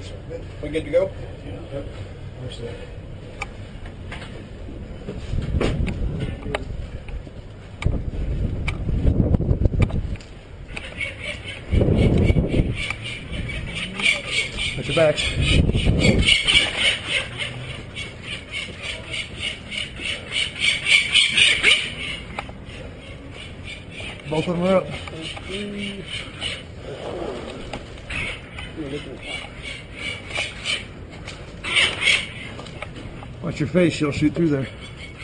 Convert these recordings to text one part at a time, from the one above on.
We good to go? Yep. Watch your back. Both of them are up. Watch your face, she'll shoot through there.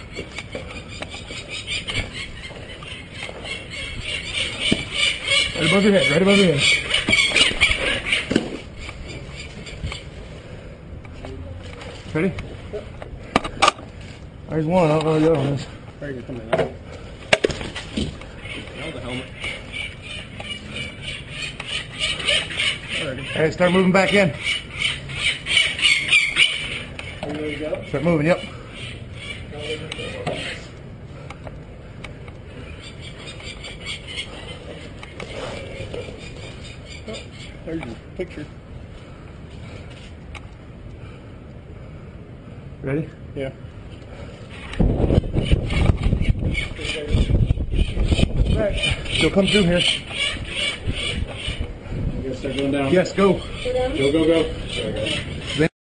Right above your head, right above your head. Ready? There's one, I don't know where the other one is. Very good coming out. Now the helmet. Alright, start moving back in. There you go. Start moving, yep. There's your picture. Ready? Yeah. Right. She'll come through here. You gotta start going down. Yes, go. Go, go, go. There we go.